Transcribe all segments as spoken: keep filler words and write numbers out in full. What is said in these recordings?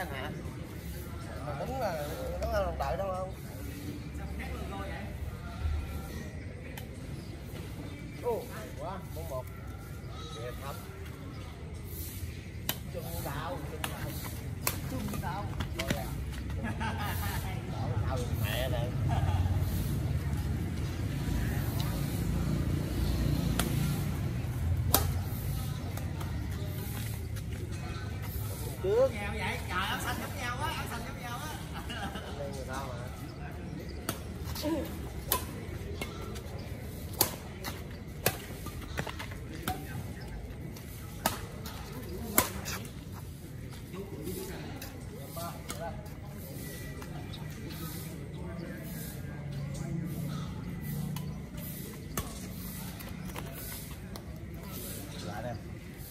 ăn hả? Mà đúng là nó ăn đồng đợi đâu không? Ô, quá, bốn một. Đẹp lắm. Chung đào, chung đào. Chung đào. Rồi à. Đào mẹ này. Trước nhau vậy trời, áo xanh giống nhau á, áo xanh giống nhau á. đây người ta mà lại đây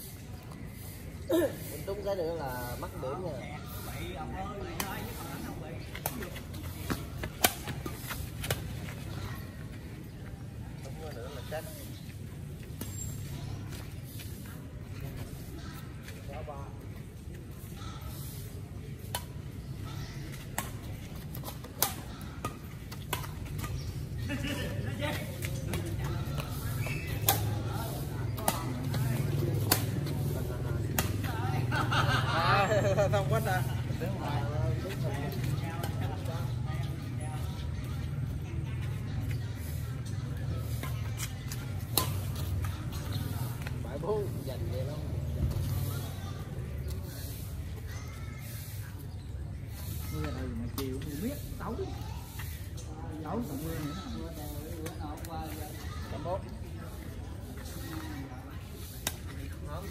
đúng cái nữa là mắc điểm nha. Bị ông ơi, bị thôi chứ còn anh không bị. Đúng cái nữa là chết. Sáu ba. Không quên à. Bãi bố dành vậy lắm. Mưa này mà chiều mưa biết tấu. Tấu còn mưa nữa. Mưa bữa nào hôm qua Cảm ơn. Không.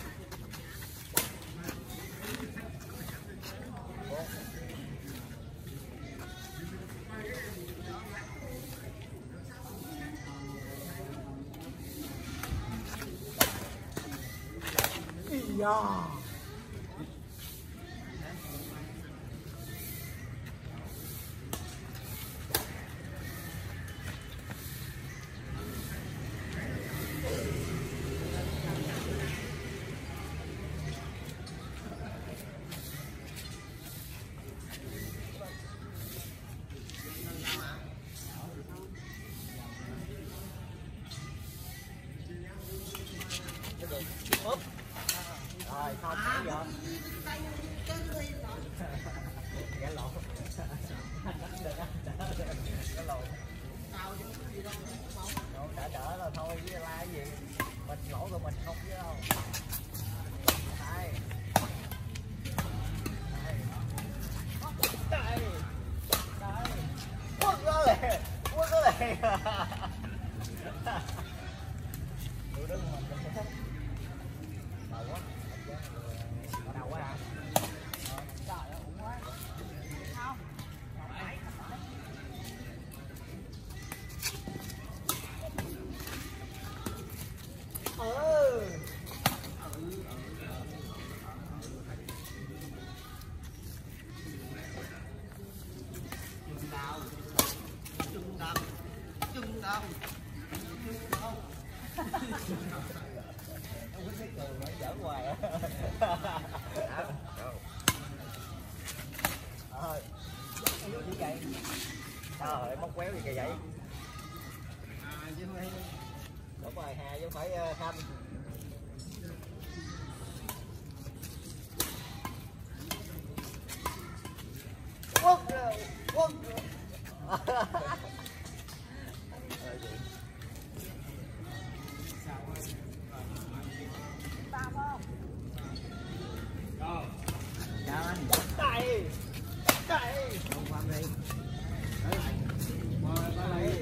Yeah. Úp. Rồi không phải giờ. Cái lộn. Cái lộn. Lộn đã đỡ là thôi với la cái gì. Mình lỗ của mình không chứ đâu. Đây. Đây. Đây. Đây. Quất nó liền. Quất nó liền. Tụi đứng mình cũng thích. Đầu quá. Ở đầu quá hả? Trời ơi, cũng quá. Không. Ừ. Chừng đầu. Chừng đầu. Chừng đầu. Chừng đầu. Không biết cười mà giỡn hoài á. Thôi. Vô đi cây. Trời ơi, móc quéo gì kìa vậy? À chứ phải. Đúng rồi, Hà chứ phải Khanh. Quất rồi, quất rồi. Tao không? Rồi. Chào anh. Đây. Đây. Không quan đi. Đấy. Qua qua đây.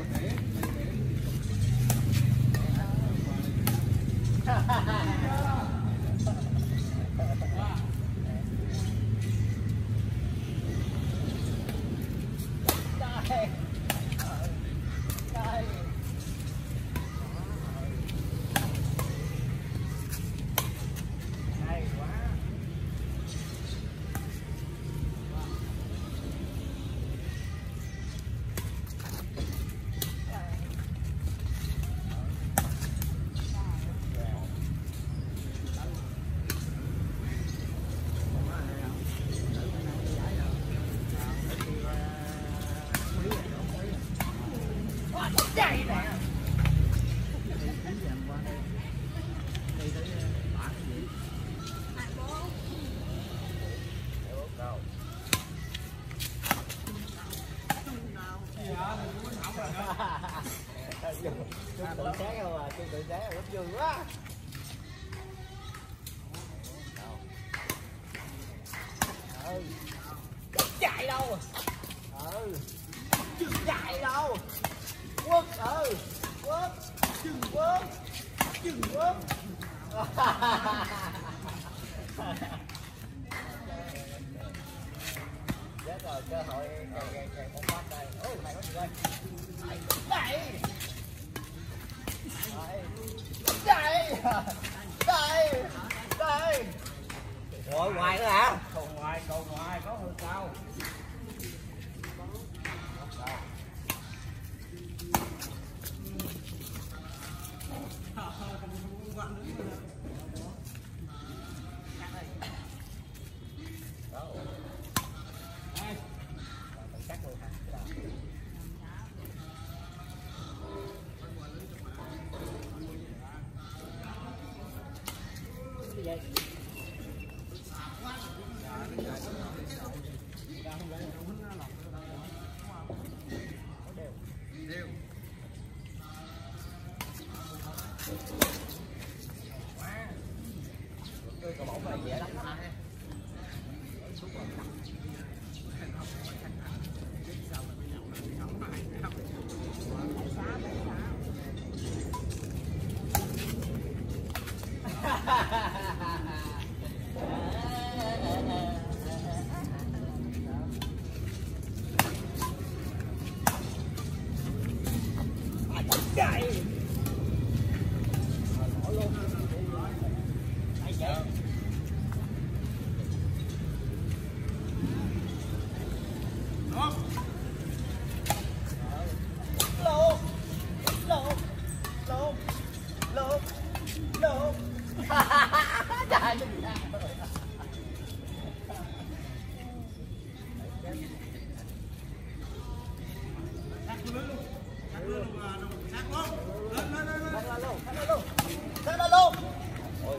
tự sáng không à, kêu tự sáng là lúc vui quá. Ừ. Chạy đâu? Ừ. Chạy đâu? Quất ừ. Quất. Quất. Quất. Chết rồi, cơ hội kèo kèo một phát đây. Ôi, này có gì đây? Đây. Đây. Đây. Đây. Rồi ngoài nữa hả? Còn ngoài, còn ngoài có hơn sao? Cắt luôn hả? Cái gì? Đều. Tôi cầu bóng này dễ đánh lắm ha. Chạy. Bỏ luôn. Ai chạy? Đó. Lộn. Lộn. Lộn. Lộn. Lộn. Chạy cái gì ra? Lên lên lên lên. Lên luôn, lên luôn. Lên luôn. Ôi.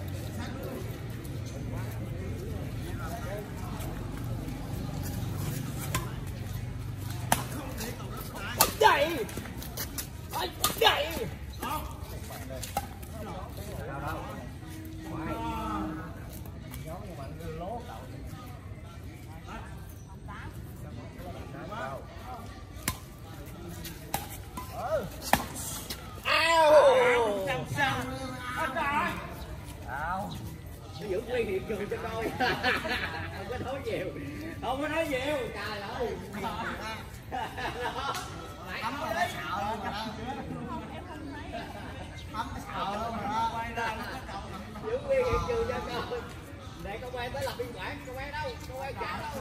Chạy. Ôi, chạy. Đó. Đâu đâu. Ngoài. Nhóm nhưng mà như lố đầu. Ừ. Ao. Sao sao? Trời. Ao. Nó giữ nguyên hiện trường cho coi. Không có nói nhiều. Không có nói nhiều. Trời ơi. Ấm mà nó xạo luôn rồi đó. Ấm nó xạo luôn rồi đó. Quay ra nó có cậu nằm. Giữ nguyên hiện trường cho coi. Để công an tới lập biên bản. Công an đâu? Công an trả đâu?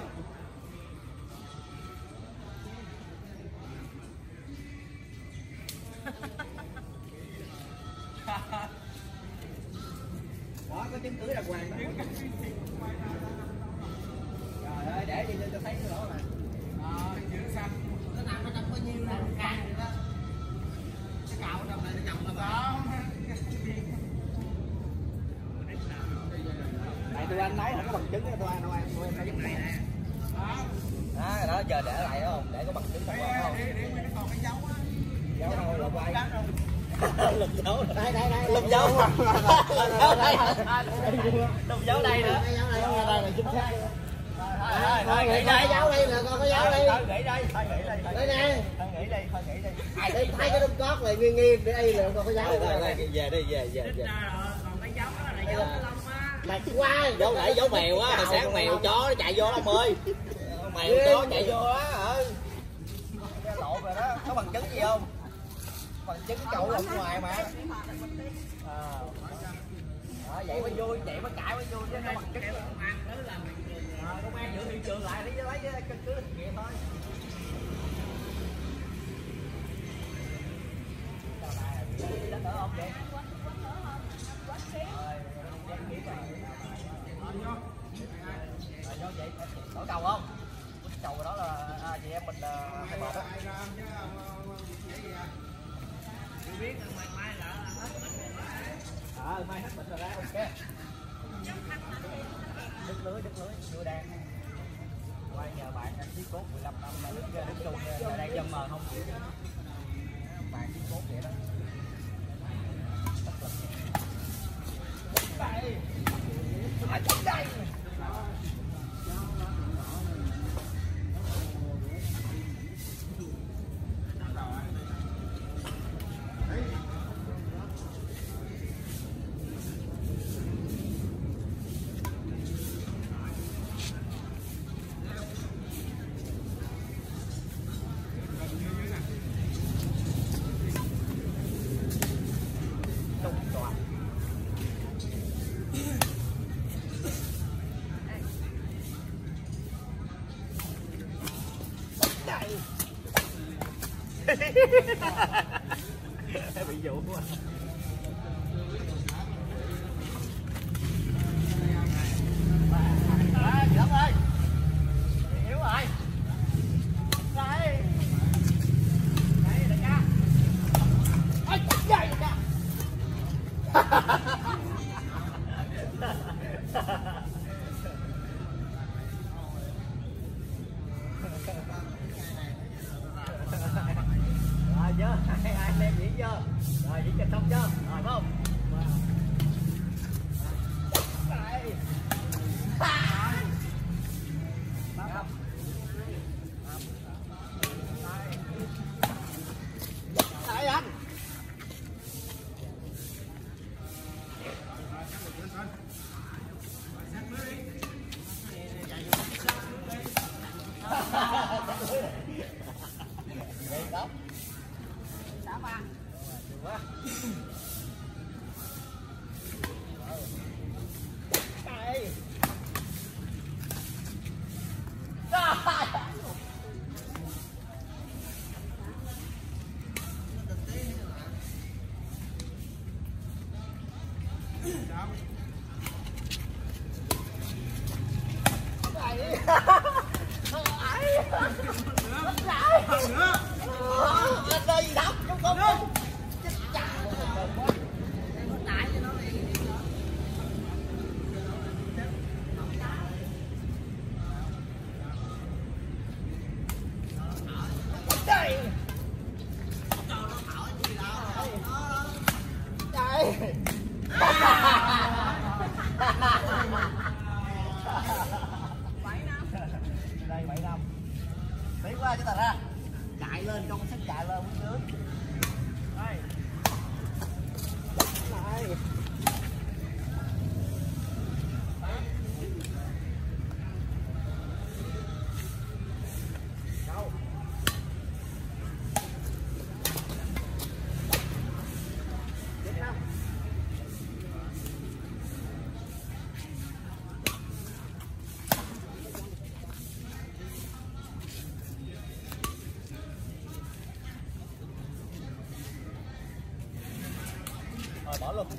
Đó, có chứng cứ đàng hoàng đó. Trời ơi, để đi cho thấy cái lỗ này. Ờ, giữ xanh. Nó nằm ở trong bao nhiêu nè, càng vậy đó. Cái cạo trong này nó chồng là đó. Tại tụi anh nói không có bằng chứng cho tụi anh đâu, tụi em phải chứng này nè. Đó, đó, giờ để lại đó không? Để có bằng chứng không? Không. Còn cái dấu á. Dấu đâu, lục quay. Lục dấu. Đây, đây, đây, lục dấu. Lục dấu đây. Lục dấu đây nữa. Cái dấu này không, đây là chính xác. Thôi, thôi, nghỉ Cái dấu đây. đi là con cái dấu đi. Thôi, nghỉ đây, thôi nghỉ đây. Đây nè. Thôi nghỉ đi, thôi nghỉ đi. Ai thấy thấy cái đống cót này nghiêng nghiêng để y là con cái dấu. Về đi, về đi, về, về. Còn cái dấu đó là dấu cái lông á. Mệt quá. Dấu nãy dấu mèo á, hồi sáng con mèo chó nó chạy vô ông ơi. Con mèo chó chạy vô đó, ừ. Cái lộn rồi đó, có bằng chứng gì không? Bằng chứng chậu lộn ngoài mà. À. Đó, vậy mới vui, vậy mới cãi mới vui chứ có bằng chứng gì. À, công an giữ hiện trường lại để lấy cái căn cứ thực nghiệm thôi. Đất đỡ không vậy? Rồi, vậy đổi cầu không? Cầu đó là à, chị em mình hai một đó. Biết mai mai là hết bệnh rồi. Ờ, mai hết bệnh rồi đó, ok. Đứt lưới, đứt lưới, chưa đang. Quay nhờ bạn anh chiếc cốt mười lăm năm là đứng đứng chung đang dâm mờ không chịu. Bạn chiếc cốt vậy đó. bị dụ quá. Giỡn ơi, yếu rồi. Đây, đây đại ca. Ôi trời đại ca. Rồi chưa? Ai ai xem diễn chưa? Rồi diễn kịch xong chưa? Rồi phải không? Đây. Đây anh. Đây đó. Đá ba. Được quá. Đây. Anh ơi gì đâu không không không chết cha đây đây đây bảy năm tí qua cho ta ra chạy lên công sức chạy lên muốn nước đây đây đâu chết không rồi bỏ luôn.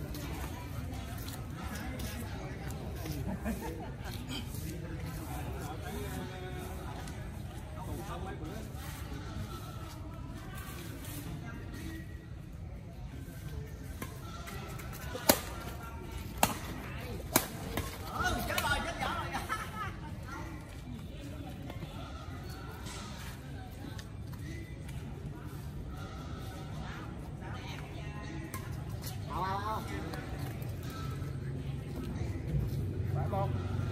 Phải không?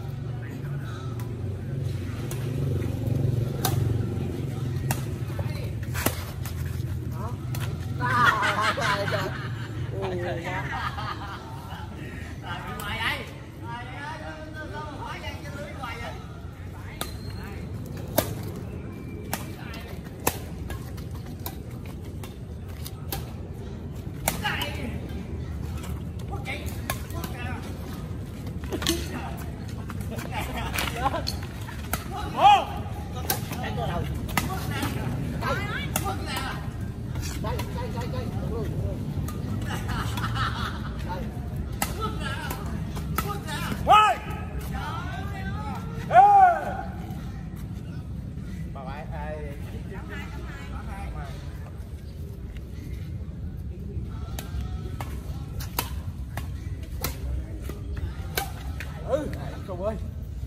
Ừ, không ơi.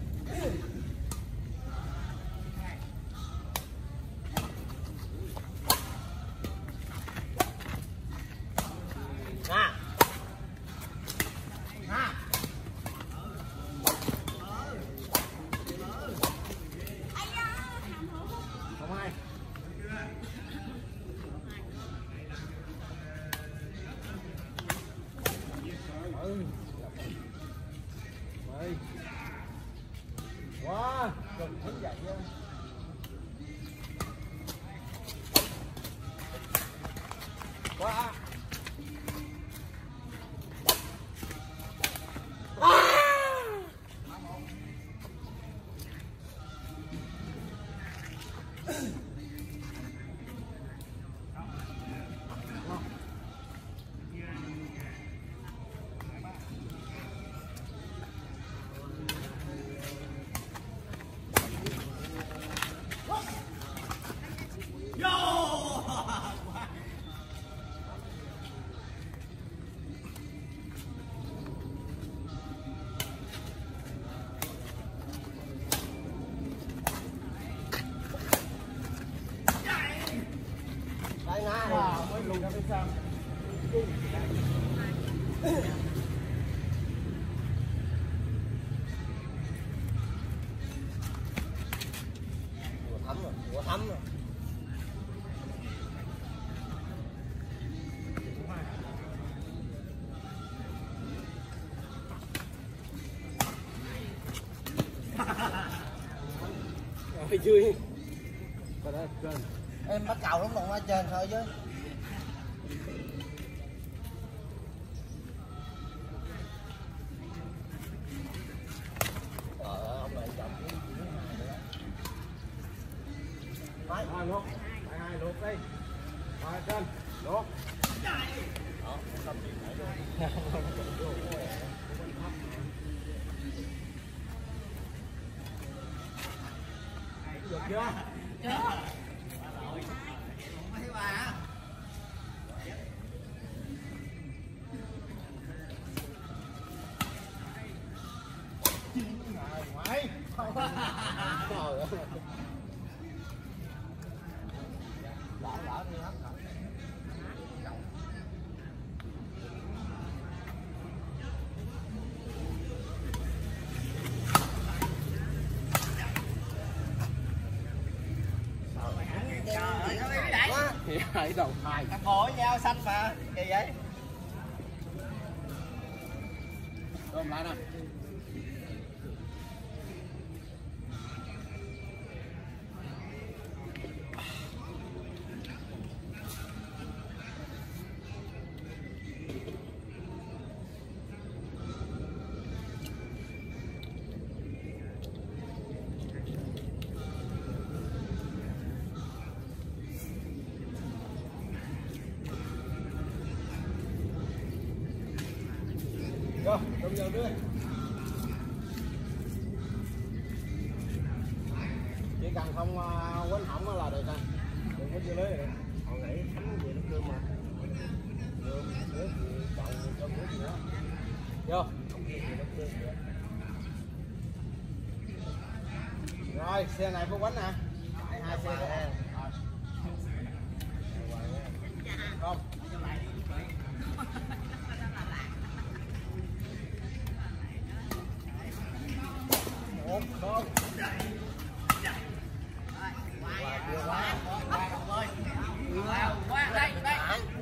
Nè. Nè. Không ai. Ừ. Ơi. chui. Em bắt cầu đúng không ở trên thôi chứ. Ông này chậm hai luôn, hai luôn đi, hai trên, luôn. Đó, không chịu nổi luôn. Được chưa? Chưa. Mấy bà. Mày. Trời ơi. Lỡ lỡ đi hết rồi. Hai đầu hai. Ngồi với nhau xanh mà. Gì vậy? Ôm lại nè. Rồi, đồng giờ đưa. Chỉ cần không uh, quánh hỏng là được anh. Đừng có dưa lưới được. Họ nghĩ thắng gì nó cơm mà. Cơm, nước gì, chậu, cơm nước gì đó. Vô. Không biết gì nó cơm vậy. Rồi, xe này có quánh nè. Hai, hai xe đó. Không. Một, không. Quá, chưa quá. Quá, đồng ơi. Quá, quá, đây, đây.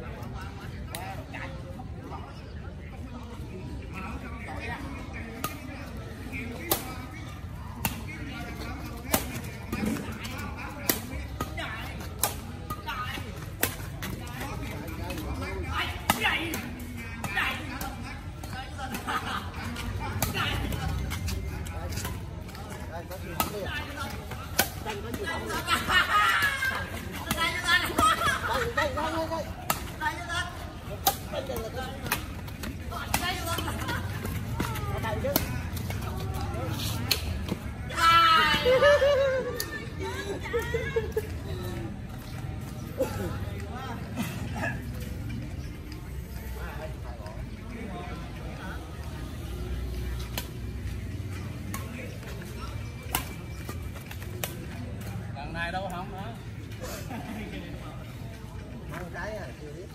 Lần này đâu không nữa. Ăn cái à, chưa biết.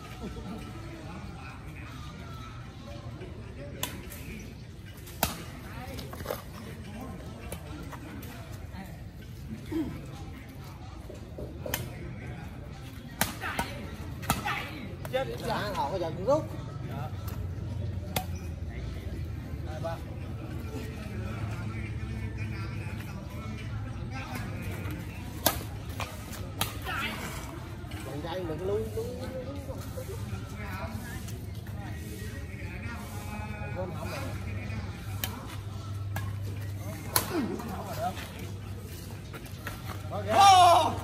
Chết Dạ, họ có giờ cũng rút. hai ba. Bạn trai đừng lui lui. Cơm hỏng rồi. Có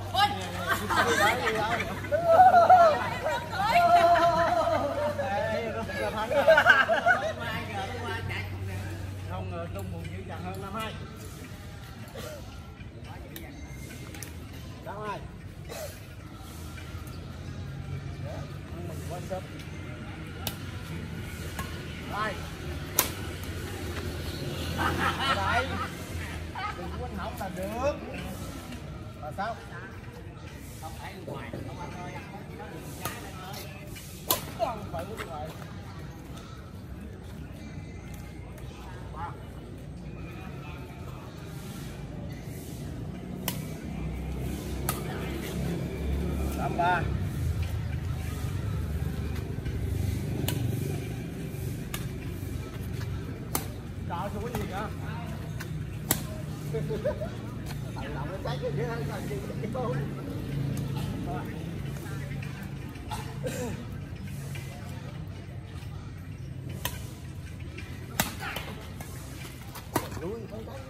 không ngờ Trung Bùi dữ dằn hơn năm hai. Năm hai. Mình quên sớm. Đây. Đây. Đừng quên hỏng là được. Là sao? Không phải ngoài không ăn thôi. Không phải ngoài. Tám ba. Trời ơi, cái gì vậy? Lòng nó cháy cái gì hết làm gì cái cô. Lui không có.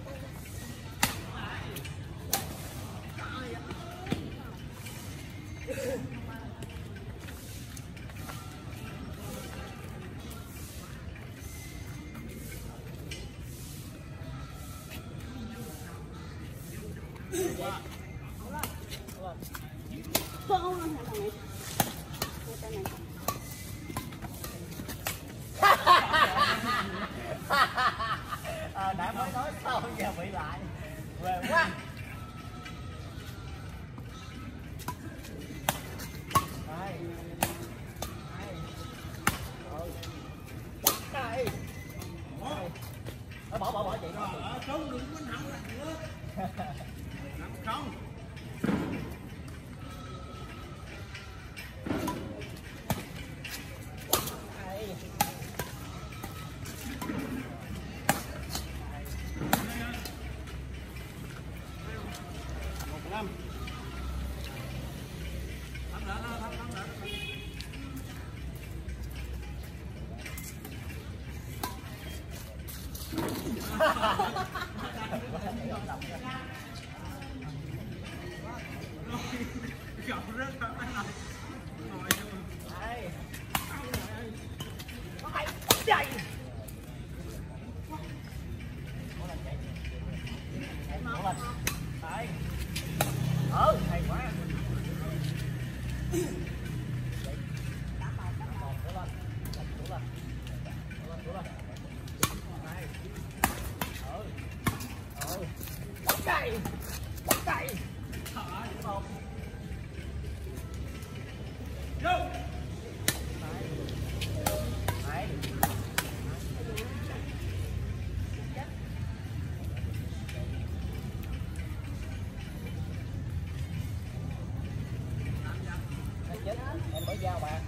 À, đã mới nói sao giờ bị lại về quá. Đây. Đây. Đây. Bỏ bỏ bỏ chị nó. Không đừng có nằm lại nữa. Nằm không. Năm. Thấm đỡ nó, thấm thấm đỡ. Gặp rất là này. Ngồi luôn. Đây. Ai chạy. Mỗi lần chạy. Mỗi lần. Đây. Ừ, hay quá. Chạy. Chạy. Một. Vô. Đấy. Em mới giao bạn.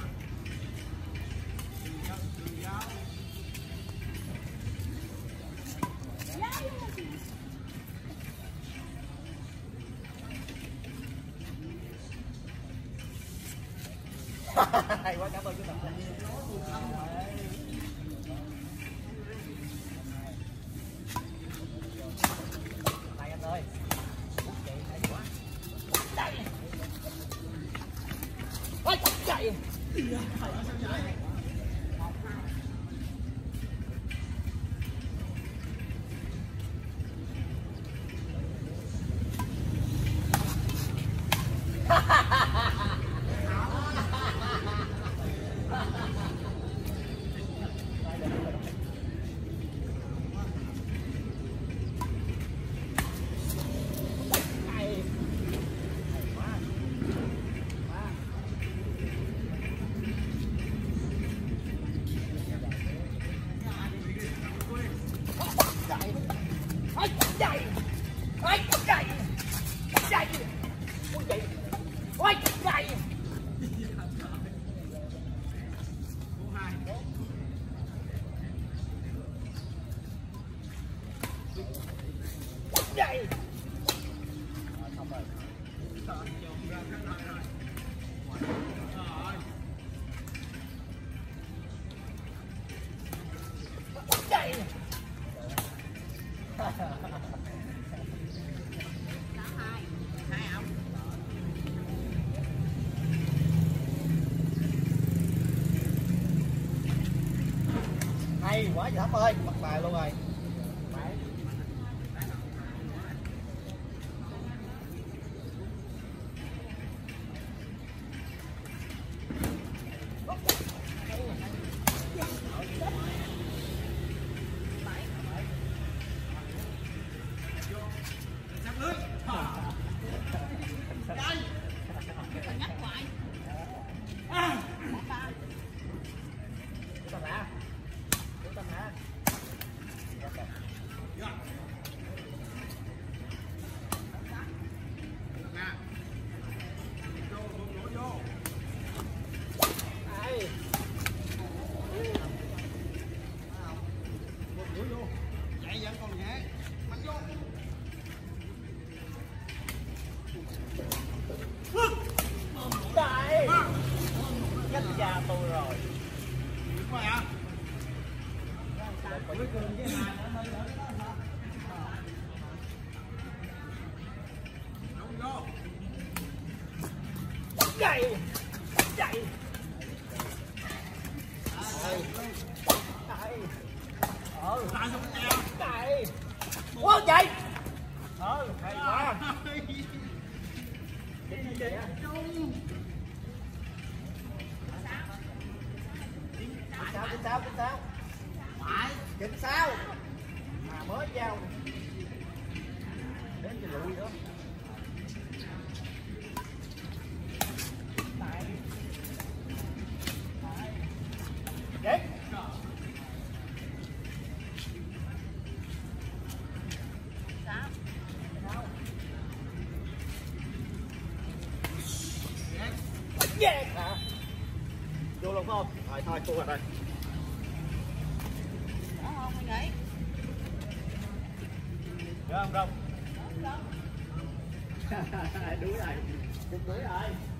Hay quá, cảm ơn chú Tập. Này anh ơi. Chị hay quá. Chạy. Ôi, chạy. Chạy. Ôi chạy. Chạy. Ôi chạy. Ôi chạy. Chạy. Xong rồi. Chạy. Hay quá chị Thắm ơi, mặt bài luôn rồi. Chúng ta thả. Chúng ta thả. coi cuối cùng cái hai nó hơi lớn đó. chạy chạy chạy chạy ờ chạy quá chạy ờ hay quá chính sao chính sao chính sao chính sao mà mới giao đến thì lụi đó. Chết. Yes hả? Vô luôn phải không? Rồi thôi thua rồi đây. Có không anh ấy? Được không? Không. Đuối rồi. Đuối rồi.